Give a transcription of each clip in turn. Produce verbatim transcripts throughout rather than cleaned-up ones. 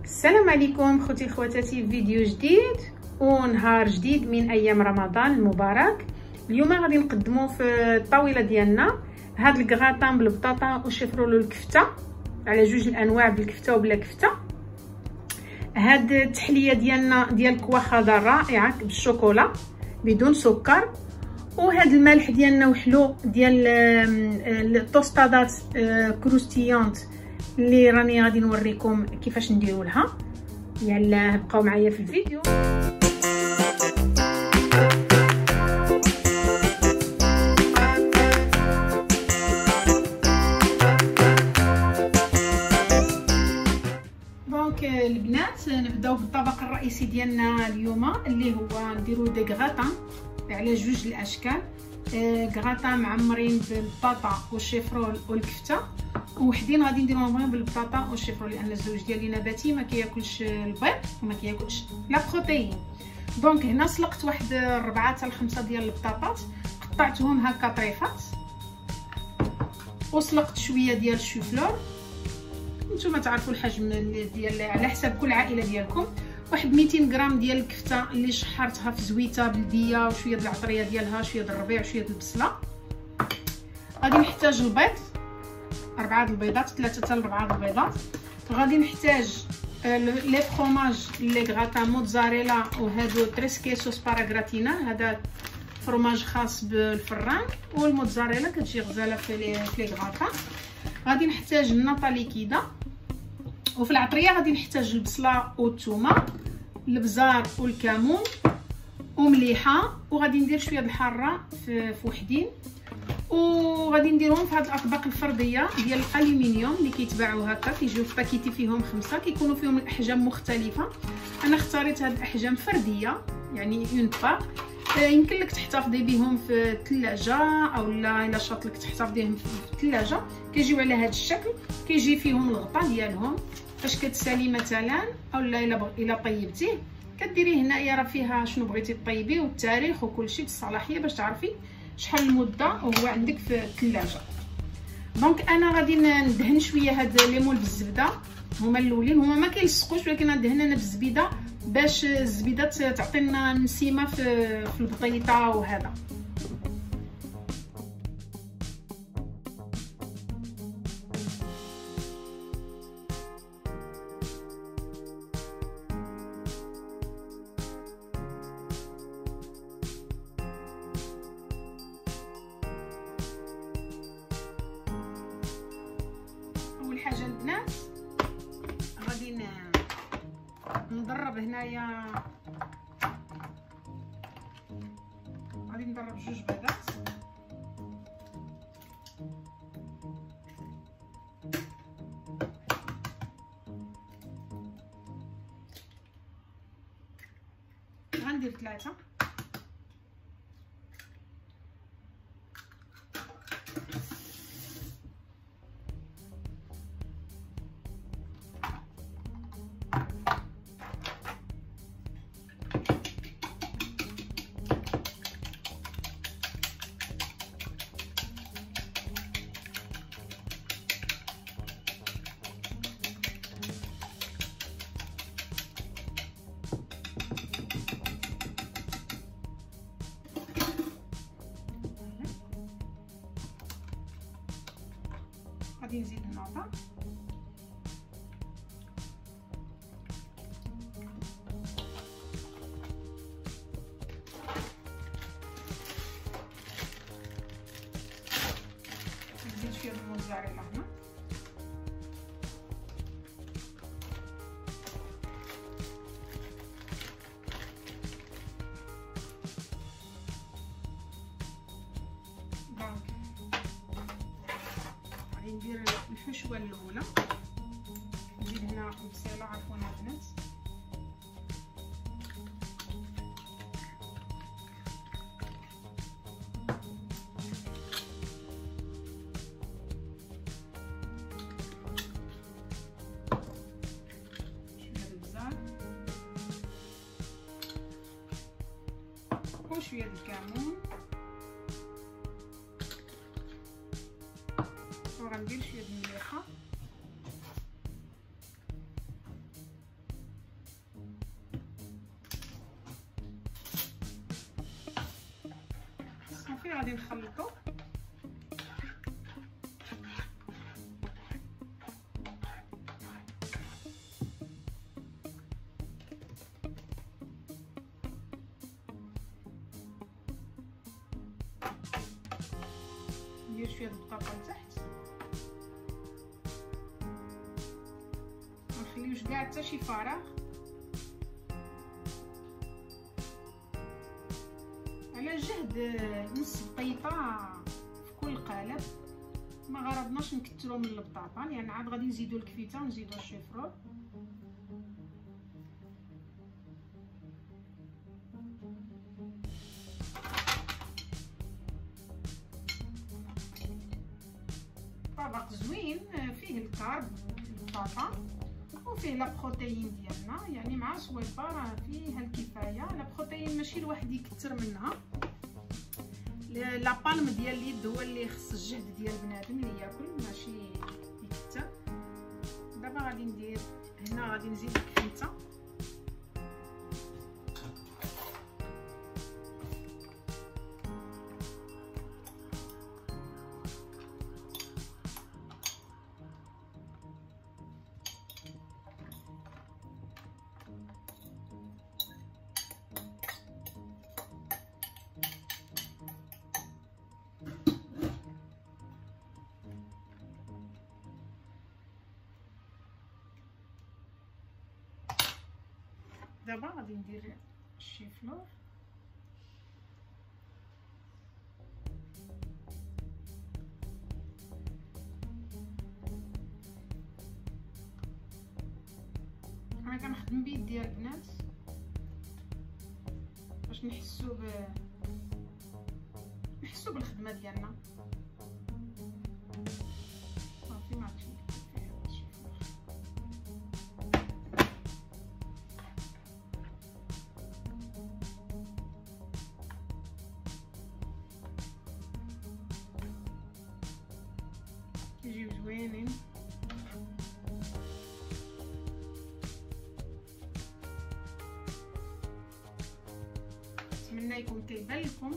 السلام عليكم خوتي خواتاتي، فيديو جديد ونهار جديد من ايام رمضان المبارك. اليوم غادي نقدموا في الطاوله ديالنا هاد الكغاتان بالبطاطا وشيفرولو الكفته، على جوج الانواع بالكفته وبلا كفته. هاد التحليه ديالنا ديال الكواخاضه الرائعه بالشوكولا بدون سكر، وهاد الملح ديالنا وحلو ديال الطوستادات كروستيونت اللي راني غادي نوريكم كيفاش نديروا لها. يلا بقاو معايا في الفيديو. دونك البنات نبداو بالطبق الرئيسي ديالنا اليوم اللي هو نديرو دي غراتان على جوج الاشكال. غراتان معمرين بالبطاطا والشيفرول والكفته، وحدين غادي نديروهم بالبطاطا والشيفرول لان الزوج ديالي نباتي ما كياكلش البيض وما كياكلش لا بروتين. دونك هنا سلقت واحد ربعة حتى لخمسة ديال البطاطات، قطعتهم هكا طريفات، وسلقت شويه ديال الشوفلور. نتوما تعرفوا الحجم ديال على حساب كل عائله ديالكم. واحد ميتين غرام ديال الكفته اللي شحرتها في زويته بلديه، وشويه د العطريه ديالها، شويه د الربيع، وشويه د البصله. غادي نحتاج البيض، أربعة البيضات، ثلاثة حتى لأربعة البيضات. غادي نحتاج لي فروماج لي غراتان موتزاريلا، وهادو تريس كيسو سباراغراتينا، هذا فروماج خاص بالفران، والموتزاريلا كتجي غزاله في لي في لي غراتان. غادي نحتاج النطا ليكيدا، وفي العطريه غادي نحتاج البصله والثومه، البزار والكمون ومليحه، وغادي ندير شويه د الحاره في وحدين، وغادي نديرهم في هاد الاطباق الفرديه ديال الالومنيوم اللي كيتباعوا هكا، كيجيو في باكيتي فيهم خمسه، كيكونوا فيهم الاحجام مختلفه. انا اختاريت هاد الاحجام فرديه يعني اون باك. يمكن لك تحتفظي بهم في الثلاجه، او لا الا شاط لك تحتفظيهم في الثلاجه. كيجيو على هاد الشكل، كيجي فيهم الغطاء ديالهم فاش كتسالي مثلا، او لا الا الا طيبتيه كديريه هنايا راه فيها شنو بغيتي طيبيه والتاريخ وكلشي بالصلاحيه باش تعرفي شحال المده وهو عندك في الثلاجه. دونك انا غادي ندهن شويه هاد ليمون بالزبده، هما الاولين، هما ما كيلصقوش، ولكن ندهن انا بالزبيده باش الزبيده تعطينا نسيمه في في البطيطه وهذا. اول حاجه البنات غادي نضرب هنايا، غادي نضرب جوج بيضات، غندير ثلاثه، غادي نزيد النوطه، نزيد شويه من الموتزاريلا هنا، ندير الحشوه الاولى، نزيد هنا بصيله، عفوا البنات، شويه البزار وشويه الكمون، وغندير شويه د المليحه، صافي غادي نخلطو. ندير شويه البطاطا لتحت، ما نخليوش كاع حتى شي فراغ. على جهد نص بقيطه في كل قالب، ما غرضناش نكثروا من البطاطا لان يعني عاد غادي نزيدوا الكفيته ونزيدوا الشيفرون. طبق زوين فيه الكارب البطاطا وفيه لا بروتين ديالنا، يعني مع صويبه راه فيها الكفايه. لا بروتين ماشي الواحد يكثر منها، لا بالم ديال اليد هو اللي خص الجهد ديال بنادم اللي ياكل ماشي يكثر. دابا غادي ندير هنا غادي نزيد الكفيته، دابا غادي ندير الشيفلور. انا كنخدم بيدي البنات باش نحسو ب نحسو بالخدمه ديالنا. صافي ما عرفتش يجيو زوينين. نتمنى يكون كيبان لكم.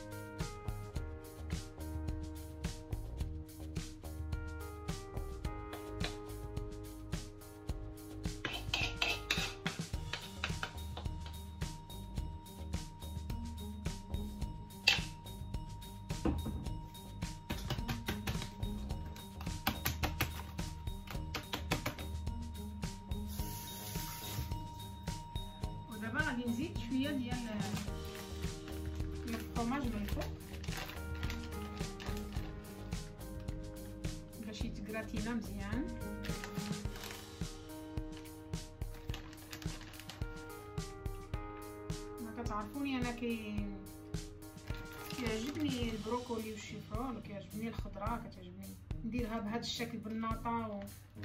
ودابا غادي نزيد شويه ديال الفرماج من الفوق باش يتكراتينا مزيان. ما كتعرفوني انا كي كيعجبني البروكولي والشيفرون وكيعجبني الخضره، كتعجبني نديرها بهذا الشكل بالناطا و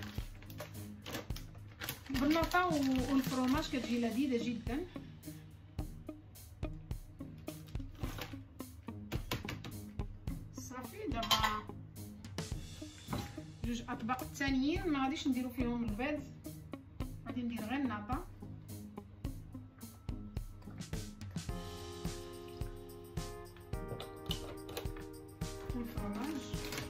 بالناطا والفرماج كتجي لذيذه جدا. صافي دابا جوج اطباق الثانيين ما غاديش نديرو فيهم البيض، غادي ندير غير الناطا والفرماج.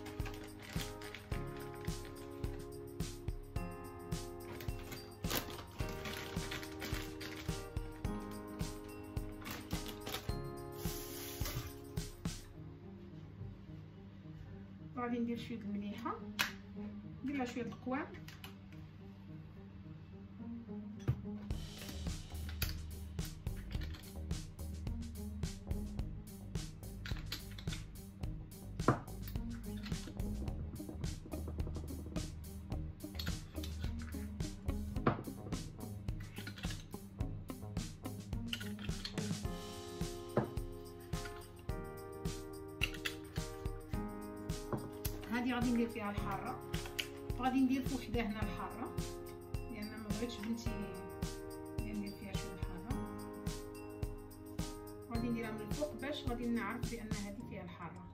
غادي ندير شويه المليحه، ندير لها شويه القوام، هذه غادي ندير فيها الحاره، وغادي ندير فوحده هنا الحاره لان ما بغيتش بنتي ندير فيها شويه الحاره. غادي نديرها من الفوق باش غادي نعرف بان هذه فيها الحاره.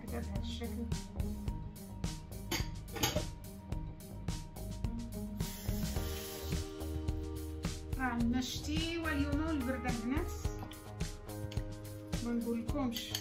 هكا بهذا الشكل. راه عندنا الشتيوه اليوم والبرد البنات، ما نقولكمش.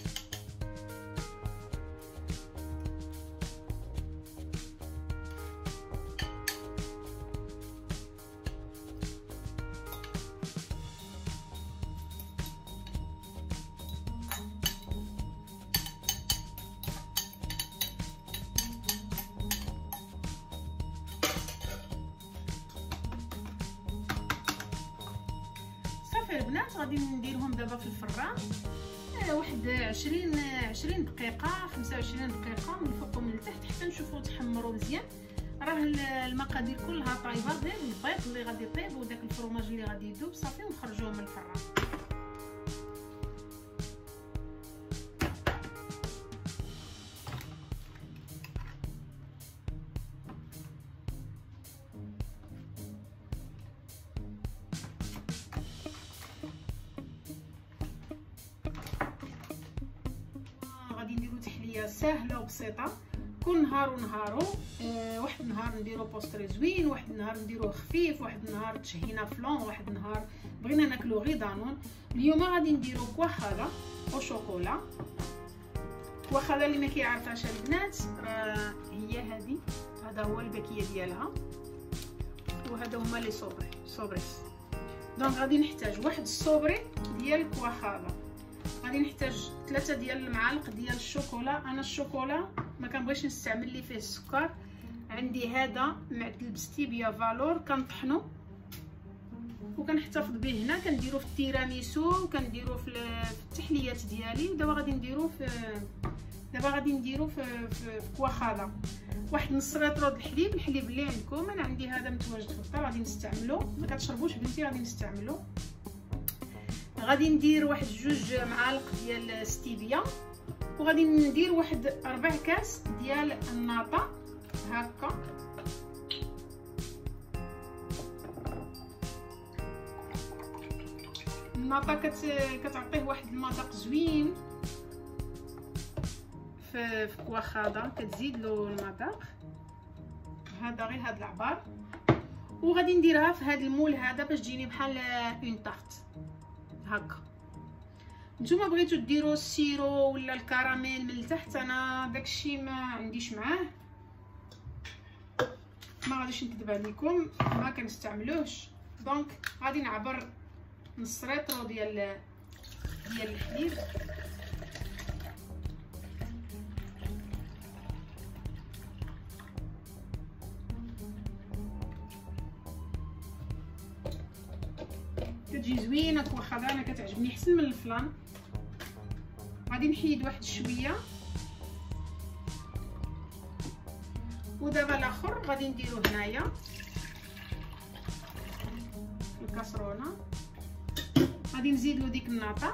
صافي البنات غادي نديرهم دابا في الفران آه واحد عشرين عشرين دقيقه خمسة وعشرين دقيقه من الفوق ومن التحت حتى نشوفوا تحمروا مزيان. راه المقادير كلها طايبه، غير البيض اللي غادي يطيب وداك الفرماج اللي غادي يذوب صافي ونخرجوه من الفران. غادي نديرو تحليه سهله وبسيطه كل نهار ونهارو. أه واحد النهار نديرو بوستري زوين، واحد النهار نديروه خفيف، واحد النهار تشهينا فلون، واحد النهار بغينا ناكلو غير دانون. اليوم غادي نديرو كواخاله او شوكولا. كواخاله اللي ما كيعرفهاش البنات راه هي هذه، هذا هو الباكيه ديالها وهذا هما لي صوبري صوبريس. دونك غادي نحتاج واحد الصوبري ديال الكواخاله، غادي نحتاج ثلاثة ديال المعالق ديال الشوكولا. انا الشوكولا ما كنبغيش نستعمل لي فيه السكر، عندي هذا معدل بستيبيا فالور كنطحنو وكنحتفظ به هنا، كنديرو في التيراميسو وكنديرو في التحليات ديالي. ودابا غادي نديرو في دابا غادي نديرو في في, في كواخاله. واحد نص ريطرو د الحليب، الحليب اللي عندكم. انا عندي هذا متواجد في الدار غادي نستعملو، ما كتشربوش بنتي غادي نستعملو. غادي ندير واحد جوج معالق ديال ستيفيا، وغادي ندير واحد ربع كاس ديال الناطا هكا. الناطا كت... كتعطيه واحد المذاق زوين في في كواخاده، كتزيد له المذاق. هذا غير هاد العبار، وغادي نديرها في هاد المول هذا باش تجيني بحال اون طارت هكا. نتوما بغيتو ديروا السيرو ولا الكراميل من التحت، انا داكشي ما عنديش معاه، ما غاديش نكذب عليكم ما كنستعملوش. دونك غادي نعبر نص ريطرو ديال ديال الحليب. كتجي زوينه كواخا، انا كتعجبني حسن من الفلان. غادي نحيد واحد شويه، ودابا الاخر غادي نديرو هنايا في الكاسرونه. غادي نزيد له ديك الناطا،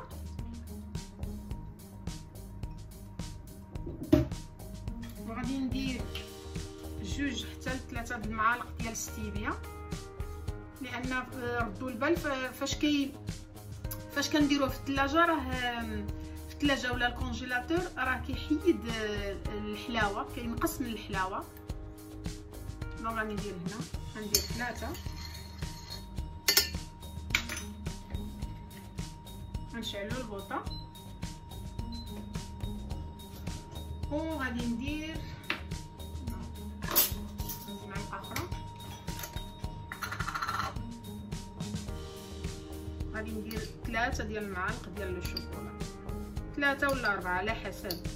وغادي ندير جوج حتى لثلاثه د المعالق ديال الستيفيا، لان ردوا البال فاش كي فاش كنديروه في الثلاجه، راه في الثلاجه ولا الكونجيلاتور راه كيحيد الحلاوه، كينقص من الحلاوه. دونك غادي ندير هنا غندير ثلاثه، غنشعلوا البوطه، وغادي ندير معلقه اخرى. غادي ندير ثلاثة ديال المعالق ديال الشوكولا، ثلاثة ولا أربعة على حسب.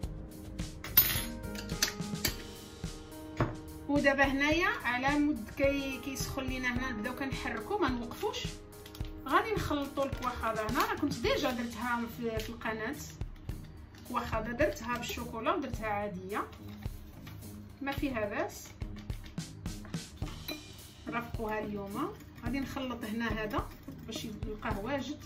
ودابا هنايا على مود كي كيسخن لينا هنا نبداو كنحركو ما نوقفوش. غادي نخلطوا الكواخاده هنا، انا كنت ديجا درتها في, في القناه. كواخاده درتها بالشوكولا ودرتها عاديه ما فيها باس، رافقوها اليوم. غادي نخلط هنا هذا باش يلقاه واجد.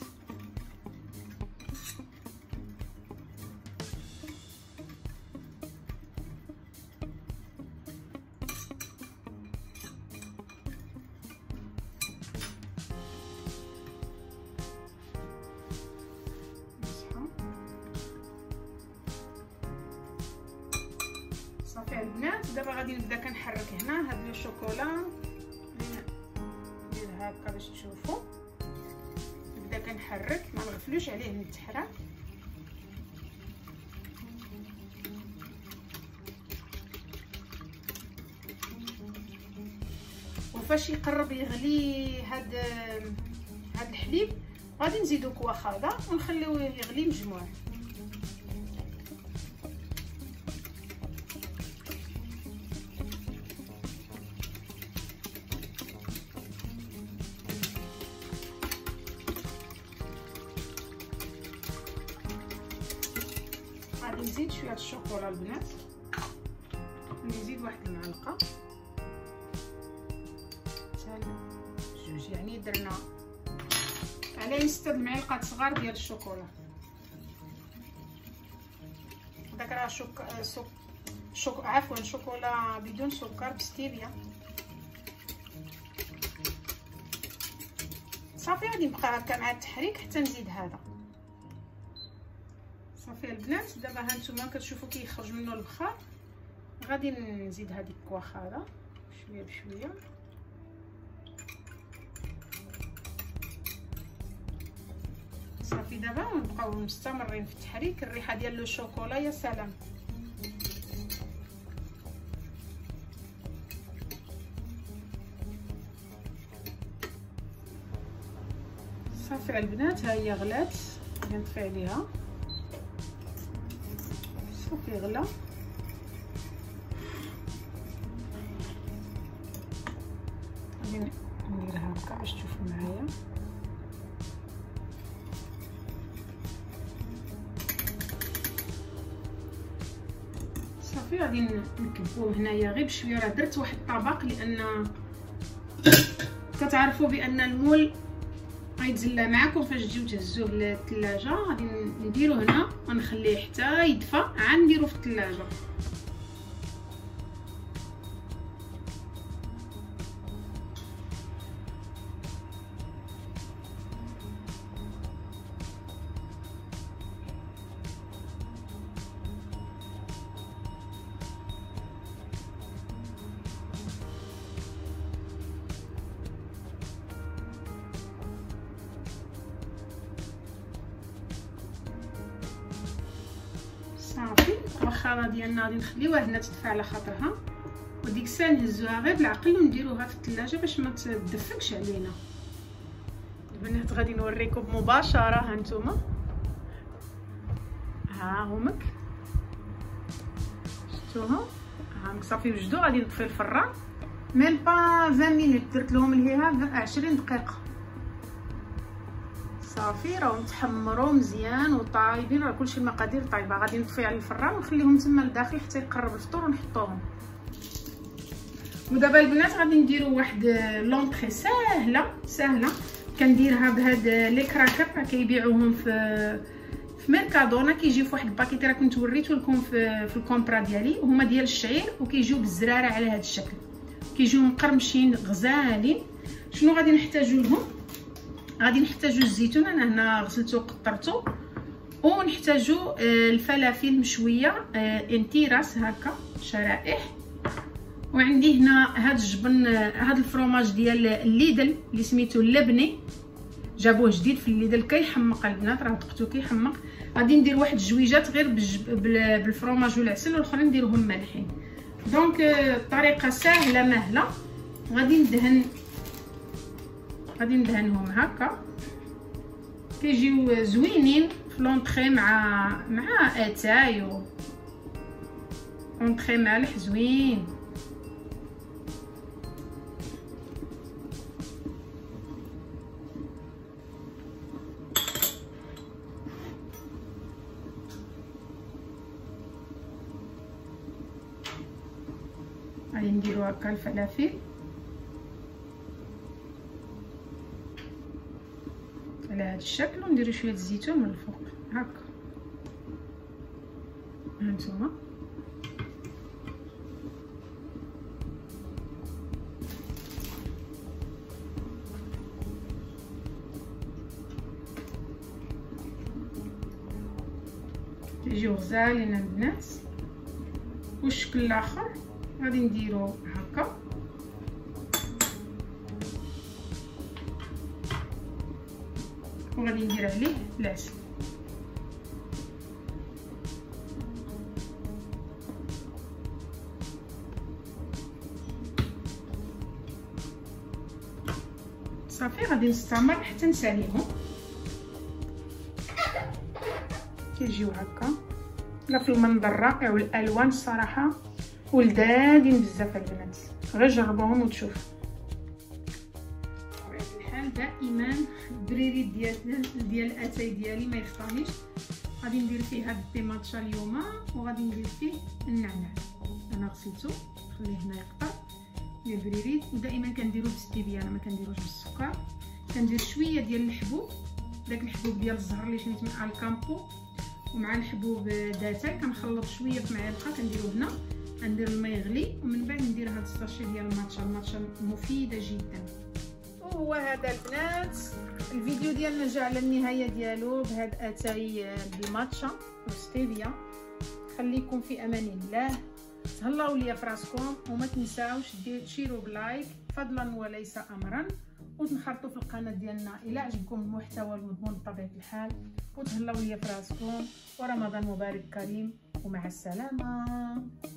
دابا غادي نبدا كنحرك هنا هاد لو شوكولا، نديرها هكا باش تشوفوا. نبدا كنحرك، ما نغفلوش عليه من التحرك. وفاش يقرب يغلي هاد هاد الحليب غادي نزيدو كواخاضه ونخليوه يغلي مجموع. غادي نزيد شويه الشوكولا البنات، نزيد واحد المعلقه جوج، يعني درنا عليه ستة المعالق صغار ديال الشوكولا. داك راه شوك سك... شوك عفوا شوكولا بدون سكر بستيفيا. صافي غادي نبقى هكا مع التحريك حتى نزيد هذا. صافي البنات، دابا ها نتوما كتشوفوا كيخرج منه البخار. غادي نزيد هذيك الكواخاضه شويه بشويه. صافي دابا نبقاو مستمرين في التحريك. الريحه ديال لو شوكولا يا سلام. صافي البنات، ها هي غلات، غادي نطفي عليها. صافي غلا. غادي نديرها هكا باش تشوفوا معايا. صافي غادي نكبوه هنايا غير بشويه. راه درت واحد الطبق لان كتعرفوا بان المول غيتزلى معكم فاش تجيو تهزوه للثلاجه. غادي نديرو هنا ونخليه حتى يدفى عاد نديرو في الثلاجه. صافي الوخاره ديالنا غادي نخليوها هنا تدفى على خاطرها، وديك الساعه نهزوها غير بالعقل ونديروها في الثلاجه باش ما تدفكش علينا. البنات غادي نوريكم مباشره. ها نتوما ها همك شفتوها، ها صافي وجدوا. غادي نطفي الفران ميم با عشرين مينوت، درت لهم ليها عشرين دقيقه. صافي راهم تحمروا مزيان وطايبين، راه كلشي المقادير طايبه. غادي نطفي على الفران ونخليهم تما لداخل حتى يقرب الفطور ونحطوهم. ودابا البنات غادي نديروا واحد لونطري ساهله ساهله. كنديرها بهاد لي كراكر، راه كيبيعوهم في في ميركادونا، كيجيو في واحد الباكيت. راه كنت وريتو لكم في في الكومبرا ديالي. هما ديال الشعير وكيجيو بالزراره على هذا الشكل، كيجيو مقرمشين غزالين. شنو غادي نحتاجو لهم؟ غادي نحتاجو الزيتون، انا هنا غسلته وقطرته. ونحتاجو الفلافل مشويه انتيراس هكا شرائح. وعندي هنا هاد الجبن، هاد الفرomاج ديال الليدل اللي سميتو اللبني، جابوه جديد في الليدل كيحمق البنات، راه دقتو كيحمق. غادي ندير واحد الجويجات غير بالفرomاج والعسل، والاخرين نديرهم مالحين. دونك الطريقه ساهله مهله. غادي ندهن غادي ندهنهم هكا، كيجيو زوينين في لونطري مع مع اتاي و لونطري مالح زوين. غادي نديرو هكا الفلافل على هذا الشكل، ونديرو شويه الزيتون من الفوق هكا. هانتوما كيجيو غزالين البنات. والشكل الاخر غادي نديرو هكا وغادي ندير عليه العسل. صافي غادي نستمر حتى نساليهم. كيجيو هكا لا في المنظر رائع والالوان الصراحه ولذاذين بزاف البنات، غير جربوهم وتشوفوا. بطبيعه الحال دائما البريري ديال ديال الاتاي ديالي ما يخطانيش. غادي ندير فيه هاد الطيماطشه اليوم وغادي ندير فيه النعناع. انا غسلته خليه هنا يقطر ديال البريريد. ودائما كنديرو بالستيفيا، انا ما كنديروش بالسكر. كندير شويه ديال الحبوب، داك الحبوب ديال الزهر اللي شريت من الكامبو، ومع الحبوب داتاي كنخلط شويه في معلقه كنديرو هنا. غندير الماء يغلي ومن بعد ندير هاد الساشي ديال الماتشا. الماتشا مفيده جدا. وهو هذا البنات الفيديو ديالنا جا على النهايه ديالو بهاد اتاي بالماتشا وستيفيا. خليكم في امان الله، تهلاو ليا فراسكم، وما تنساوش تشيروا بلايك فضلا وليس امرا، وتنخرطوا في القناه ديالنا الى عجبكم المحتوى والمضمون بطبيعه الحال، وتهلاو ليا فراسكم. ورمضان مبارك كريم ومع السلامه.